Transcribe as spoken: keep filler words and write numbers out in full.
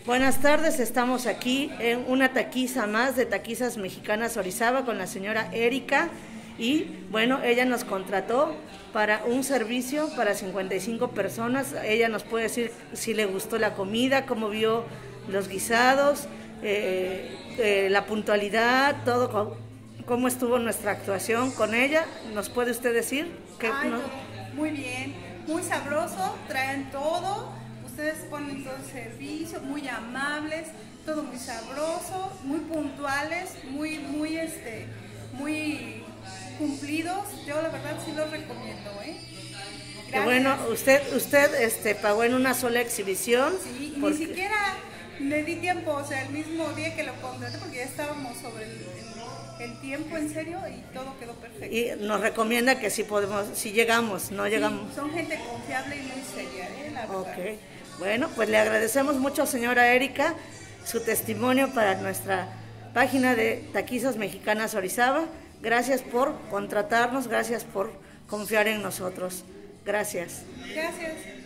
Buenas tardes, estamos aquí en una taquiza más de Taquizas Mexicanas Orizaba con la señora Erika y bueno, ella nos contrató para un servicio para cincuenta y cinco personas. Ella nos puede decir si le gustó la comida, cómo vio los guisados, eh, eh, la puntualidad, todo, cómo estuvo nuestra actuación con ella. ¿Nos puede usted decir? Que, Ay, ¿no? Muy bien, muy sabroso, traen todo, ustedes ponen todo el servicio, muy amables, todo muy sabroso, muy puntuales, muy, muy, este, muy cumplidos. Yo la verdad sí los recomiendo, ¿eh? Que bueno, usted, usted este, pagó en una sola exhibición. Sí, y porque... ni siquiera le di tiempo, o sea, el mismo día que lo contraté, porque ya estábamos sobre el, el, el tiempo, en serio, y todo quedó perfecto. Y nos recomienda que si podemos, si llegamos, no llegamos. Sí, son gente confiable y muy seria, ¿eh? La verdad. Ok, bueno, pues le agradecemos mucho, señora Erika, su testimonio para nuestra página de Taquizas Mexicanas Orizaba. Gracias por contratarnos, gracias por confiar en nosotros. Gracias. Gracias.